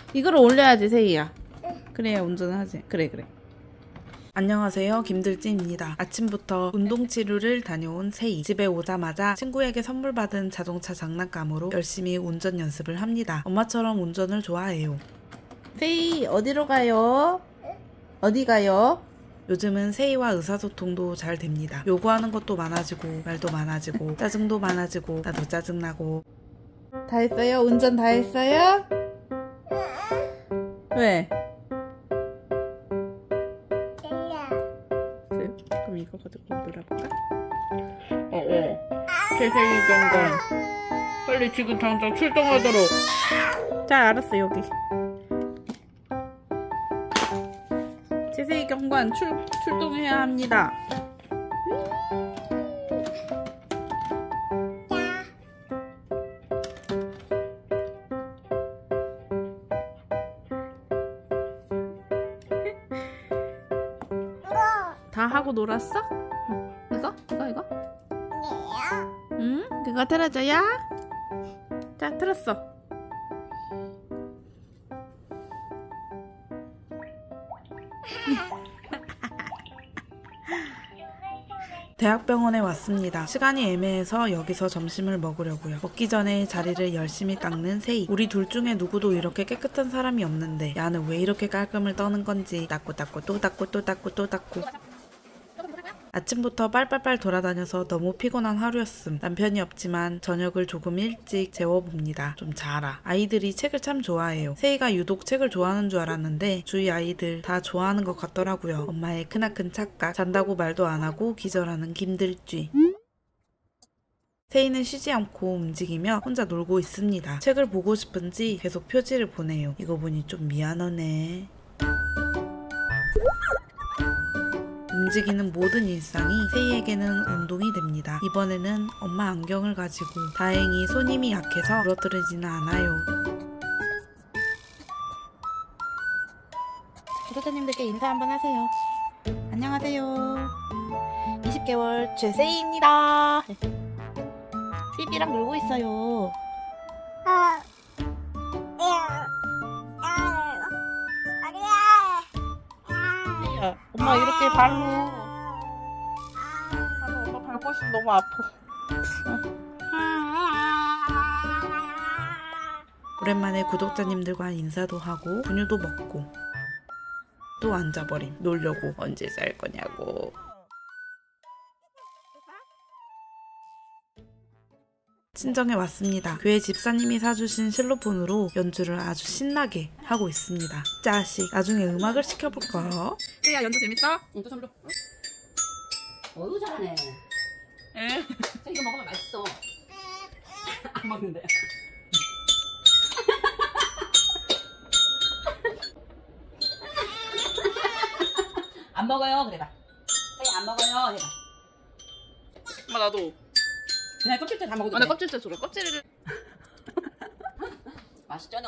이걸 올려야지 세희야. 그래야 운전을 하지. 그래. 안녕하세요, 김들지입니다. 아침부터 운동치료를 다녀온 세희. 집에 오자마자 친구에게 선물 받은 자동차 장난감으로 열심히 운전 연습을 합니다. 엄마처럼 운전을 좋아해요. 세희 어디로 가요? 어디 가요? 요즘은 세희와 의사소통도 잘 됩니다. 요구하는 것도 많아지고 말도 많아지고 짜증도 많아지고 나도 짜증나고. 다 했어요? 운전 다 했어요? 왜? 그럼 이거 가지고 놀아볼까? 세세이 경관 빨리 지금 당장 출동하도록. 자, 알았어. 여기 세세이 경관 출동해야 합니다. 다 하고 놀았어? 이거? 응? 그거 틀어줘야? 자, 틀었어. 대학병원에 왔습니다. 시간이 애매해서 여기서 점심을 먹으려고요. 먹기 전에 자리를 열심히 닦는 세희. 우리 둘 중에 누구도 이렇게 깨끗한 사람이 없는데 야는 왜 이렇게 깔끔을 떠는 건지. 닦고 또 닦고. 아침부터 빨빨빨 돌아다녀서 너무 피곤한 하루였음. 남편이 없지만 저녁을 조금 일찍 재워봅니다. 좀 자라. 아이들이 책을 참 좋아해요. 세희가 유독 책을 좋아하는 줄 알았는데 주위 아이들 다 좋아하는 것 같더라고요. 엄마의 크나큰 착각. 잔다고 말도 안 하고 기절하는 김들쥐. 세희는 쉬지 않고 움직이며 혼자 놀고 있습니다. 책을 보고 싶은지 계속 표지를 보내요. 이거 보니 좀 미안하네. 움직이는 모든 일상이 세희에게는 운동이 됩니다. 이번에는 엄마 안경을 가지고 다행히 손 힘이 약해서 부러뜨리지는 않아요. 구독자님들께 인사 한번 하세요. 안녕하세요. 20개월 최세희입니다. 휘비랑 놀고 있어요. 엄마 이렇게 발로 엄마 밟고 있으면 너무 아파. 오랜만에 구독자님들과 인사도 하고 분유도 먹고 또 앉아버림. 놀려고. 언제 살 거냐고. 친정에 왔습니다. 교회 집사님이 사주신 실로폰으로 연주를 아주 신나게 하고 있습니다. 자식, 나중에 음악을 시켜볼까? 세희야, 연주 재밌어? 응, 또 손으로. 어이구 잘하네. 이거 먹으면 맛있어. 안 먹는데. 안 먹어요. 그래봐. 세희 안 먹어요. 해봐. 엄마 나도. 그냥 껍질째 다 먹어도 돼. 나 껍질째 줘라. 껍질을. 맛있잖아.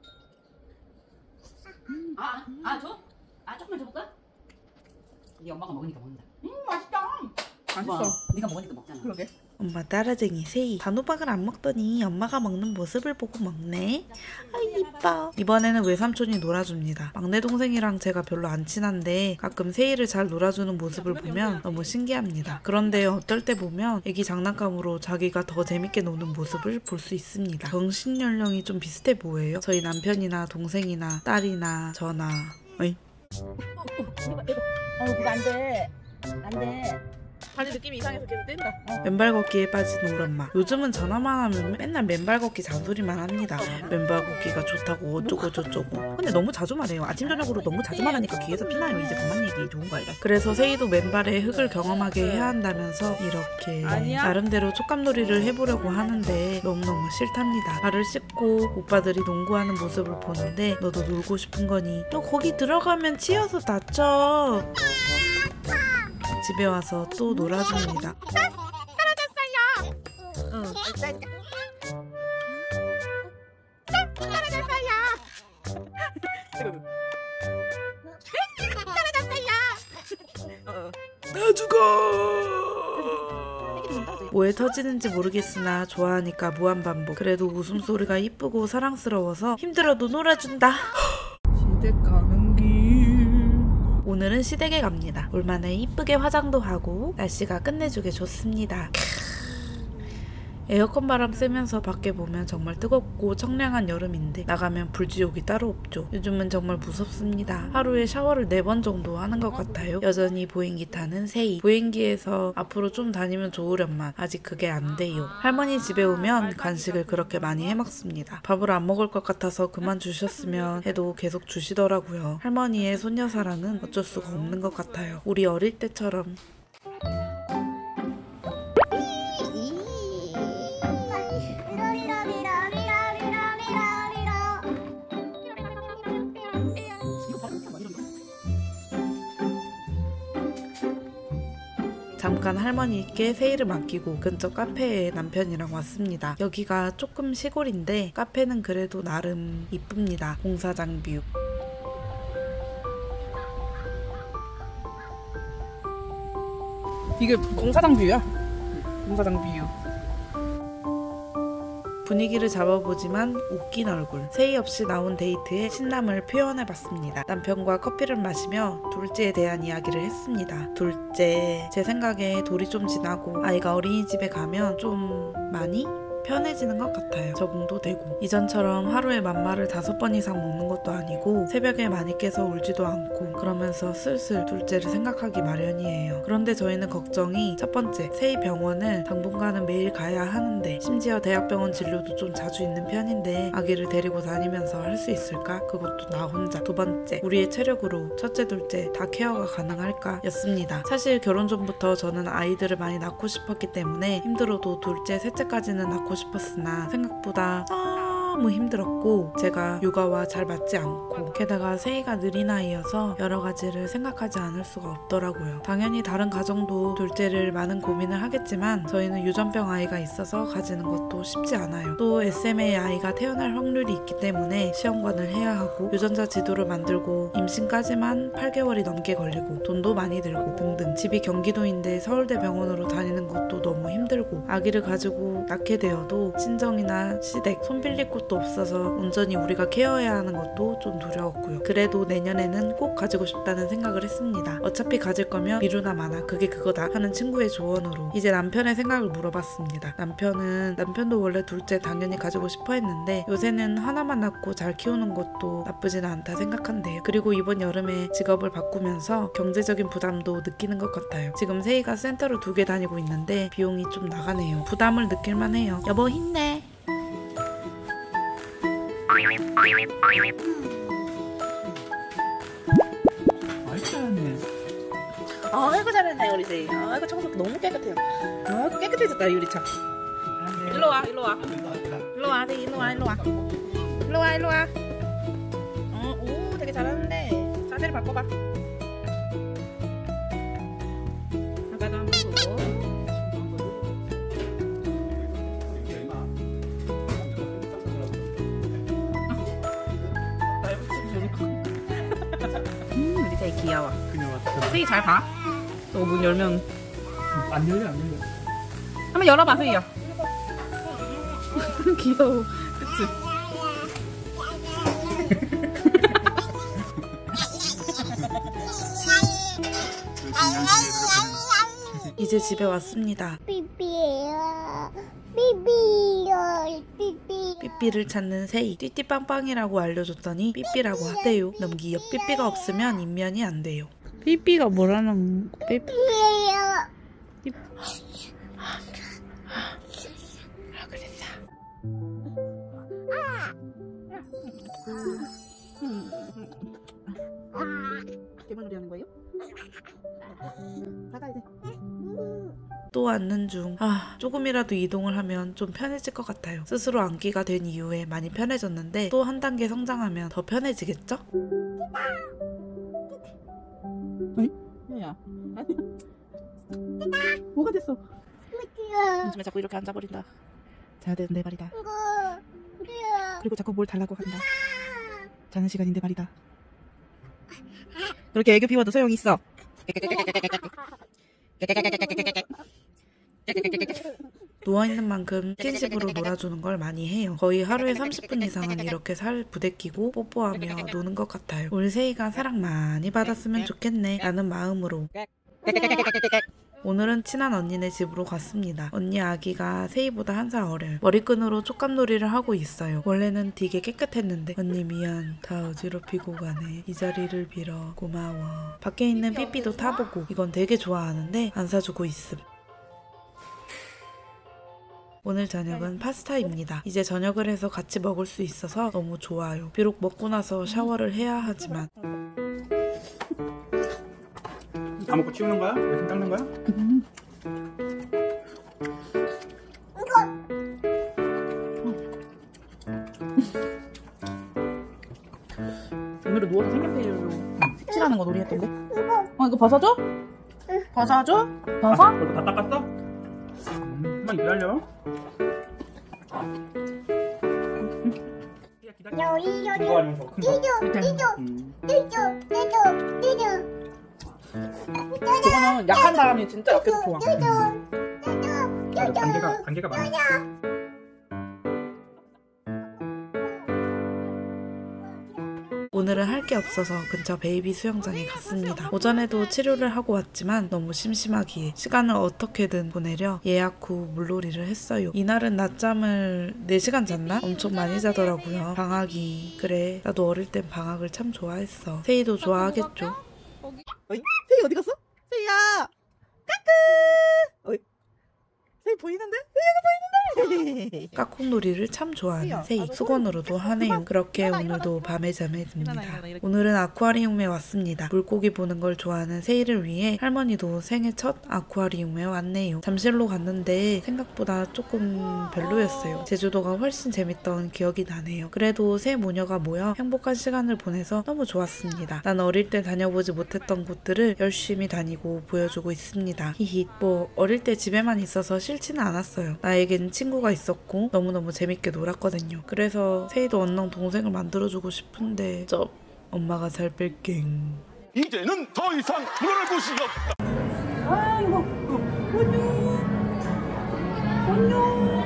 줘? 조금만 줘볼까? 네 엄마가 먹으니까 먹는다. 맛있다. 맛있어. 네가 먹으니까 먹잖아. 그러게. 엄마 따라쟁이 세희. 단호박을 안 먹더니 엄마가 먹는 모습을 보고 먹네. 아이 이뻐. 이번에는 외삼촌이 놀아줍니다. 막내 동생이랑 제가 별로 안 친한데 가끔 세희를 잘 놀아주는 모습을 보면 너무 신기합니다. 그런데 어떨 때 보면 애기 장난감으로 자기가 더 재밌게 노는 모습을 볼 수 있습니다. 정신 연령이 좀 비슷해 보여요. 저희 남편이나 동생이나 딸이나 저나. 어이? 그거 안 돼. 안 돼. 발이 느낌이 이상해서 계속 뗀다. 맨발 걷기에 빠진 우리 엄마. 요즘은 전화만 하면 맨날 맨발 걷기 잔소리만 합니다. 맨발 걷기가 좋다고 어쩌고 저쩌고. 근데 너무 자주 말해요. 아침 저녁으로 너무 자주 말하니까 귀에서 피나요. 이제 그만 얘기. 좋은 거 아니라. 그래서 세희도 맨발에 흙을 경험하게 해야 한다면서 이렇게 나름대로 촉감놀이를 해보려고 하는데 너무너무 싫답니다. 발을 씻고 오빠들이 농구하는 모습을 보는데 너도 놀고 싶은 거니? 너 거기 들어가면 치여서 다쳐. 집에 와서 또 놀아줍니다. 떨어졌어요. 응. 떨어졌어요. 떨어졌어요. 나 죽어. 뭐에 터지는지 모르겠으나 좋아하니까 무한반복. 그래도 웃음소리가 이쁘고 사랑스러워서 힘들어도 놀아준다. 시댁 가는 길. 오늘은 시댁에 갑니다. 올만에 이쁘게 화장도 하고 날씨가 끝내주게 좋습니다. 에어컨 바람 쐬면서 밖에 보면 정말 뜨겁고 청량한 여름인데 나가면 불지옥이 따로 없죠. 요즘은 정말 무섭습니다. 하루에 샤워를 4번 정도 하는 것 같아요. 여전히 보행기 타는 세이. 보행기에서 앞으로 좀 다니면 좋으련만 아직 그게 안 돼요. 할머니 집에 오면 간식을 그렇게 많이 해먹습니다. 밥을 안 먹을 것 같아서 그만 주셨으면 해도 계속 주시더라고요. 할머니의 소녀 사랑은 어쩔 수가 없는 것 같아요. 우리 어릴 때처럼. 잠깐 할머니께 세일을 맡기고 근처 카페에 남편이랑 왔습니다. 여기가 조금 시골인데 카페는 그래도 나름 이쁩니다. 공사장 뷰. 이게 공사장 뷰야. 공사장 뷰. 분위기를 잡아보지만 웃긴 얼굴. 세이 없이 나온 데이트에 신남을 표현해봤습니다. 남편과 커피를 마시며 둘째에 대한 이야기를 했습니다. 둘째, 제 생각에 돌이 좀 지나고 아이가 어린이집에 가면 좀 많이 편해지는 것 같아요. 적응도 되고 이전처럼 하루에 맘마를 5번 이상 먹는 것도 아니고 새벽에 많이 깨서 울지도 않고 그러면서 슬슬 둘째를 생각하기 마련이에요. 그런데 저희는 걱정이 첫 번째, 세이 병원을 당분간은 매일 가야 하는데 심지어 대학병원 진료도 좀 자주 있는 편인데 아기를 데리고 다니면서 할 수 있을까? 그것도 나 혼자. 두 번째, 우리의 체력으로 첫째, 둘째 다 케어가 가능할까? 였습니다. 사실 결혼 전부터 저는 아이들을 많이 낳고 싶었기 때문에 힘들어도 둘째, 셋째까지는 낳고 싶었으나 생각보다 너무 힘들었고 제가 육아와 잘 맞지 않고 게다가 세이가 느린 아이여서 여러 가지를 생각하지 않을 수가 없더라고요. 당연히 다른 가정도 둘째를 많은 고민을 하겠지만 저희는 유전병 아이가 있어서 가지는 것도 쉽지 않아요. 또 SMA 아이가 태어날 확률이 있기 때문에 시험관을 해야 하고 유전자 지도를 만들고 임신까지만 8개월이 넘게 걸리고 돈도 많이 들고 등등. 집이 경기도인데 서울대 병원으로 다니는 것도 너무 힘들고 아기를 가지고 낳게 되어도 친정이나 시댁, 손 빌릴 곳도 없어서 온전히 우리가 케어해야 하는 것도 좀 두려웠고요. 그래도 내년에는 꼭 가지고 싶다는 생각을 했습니다. 어차피 가질 거면 미루나 마나 그게 그거다 하는 친구의 조언으로 이제 남편의 생각을 물어봤습니다. 남편도 원래 둘째 당연히 가지고 싶어 했는데 요새는 하나만 낳고 잘 키우는 것도 나쁘진 않다 생각한대요. 그리고 이번 여름에 직업을 바꾸면서 경제적인 부담도 느끼는 것 같아요. 지금 세이가 센터를 2개 다니고 있는데 비용이 좀 나가네요. 부담을 느낄만 해요. 여보 힘내. 맛있네. 아이고 잘했네 우리 세이. 아이고 청소 너무 깨끗해요. 아이고 깨끗해졌다 유리창. 일로 와. 일로 와 세이. 일로 와. 오 되게 잘하는데 자세를 바꿔봐. 아까도 한번 보고. 우리 세이 귀여워. 그냥 왔다. 세이 잘 봐. 또 문 열면 안 열려. 한번 열어봐 세이야. 귀여워. 그치? 이제 집에 왔습니다. 삐삐를 찾는 세이. 띠띠빵빵이라고 알려줬더니 삐삐라고 하대요. 너무 귀엽. 삐삐가 없으면 인면이 안 돼요. 삐삐가 뭐라는 삐삐? 그랬어. 개만 소리 하는 거예요? 나가 이제. 또 앉는 중. 조금이라도 이동을 하면 좀 편해질 것 같아요. 스스로 앉기가 된 이후에 많이 편해졌는데 또 한 단계 성장하면 더 편해지겠죠? 야, 아니야. 뭐가 됐어? 요즘에 자꾸 이렇게 앉아버린다. 자야 되는데 말이다. 그리고 자꾸 뭘 달라고 한다. 자는 시간인데 말이다. 그렇게 애교 피워도 소용이 있어. 누워있는 만큼 스킨십으로 놀아주는 걸 많이 해요. 거의 하루에 30분 이상은 이렇게 살 부대끼고 뽀뽀하며 노는 것 같아요. 우리 세이가 사랑 많이 받았으면 좋겠네 라는 마음으로 오늘은 친한 언니네 집으로 갔습니다. 언니 아기가 세이보다 1살 어려요. 머리끈으로 촉감놀이를 하고 있어요. 원래는 되게 깨끗했는데 언니 미안, 다 어지럽히고 가네. 이 자리를 빌어 고마워. 밖에 있는 삐삐도 타보고 이건 되게 좋아하는데 안 사주고 있음. 오늘 저녁은 파스타입니다. 이제 저녁을 해서 같이 먹을 수 있어서 너무 좋아요. 비록 먹고 나서 샤워를 해야 하지만 다 먹고 치우는 거야? 열심히 닦는 거야? 오늘은 누워서 색연필로 색칠하는 거 놀이했던데? 이거 벗어줘? 벗어줘? 벗어? 너도 다 닦았어? 한번 기다려. 이거 아니면 더 큰 거. 저거는 약한 사람이 진짜 약해서 좋아. 관계가 많아. 오늘은 할 게 없어서 근처 베이비 수영장에 갔습니다. 오전에도 치료를 하고 왔지만 너무 심심하기에 시간을 어떻게든 보내려 예약 후 물놀이를 했어요. 이날은 낮잠을 4시간 잤나? 엄청 많이 자더라고요. 방학이 그래 나도 어릴 땐 방학을 참 좋아했어. 세이도 좋아하겠죠? 세이 어디 갔어? 세이야! 까꿍! 세이 보이는데? 까꿍놀이를 참 좋아하는 세이. 수건으로도 하네요. 그렇게 오늘도 밤에 잠에 듭니다. 오늘은 아쿠아리움에 왔습니다. 물고기 보는 걸 좋아하는 세이를 위해 할머니도 생애 첫 아쿠아리움에 왔네요. 잠실로 갔는데 생각보다 조금 별로였어요. 제주도가 훨씬 재밌던 기억이 나네요. 그래도 새 모녀가 모여 행복한 시간을 보내서 너무 좋았습니다. 난 어릴 때 다녀보지 못했던 곳들을 열심히 다니고 보여주고 있습니다. 히히. 뭐 어릴 때 집에만 있어서 싫지는 않았어요. 나에겐 친구가 있었고 너무너무 재밌게 놀았거든요. 그래서 세이도 언능 동생을 만들어주고 싶은데 엄마가 살 뺄갱. 이제는 더 이상 물러날 곳이 없다. 아이고, 안녕.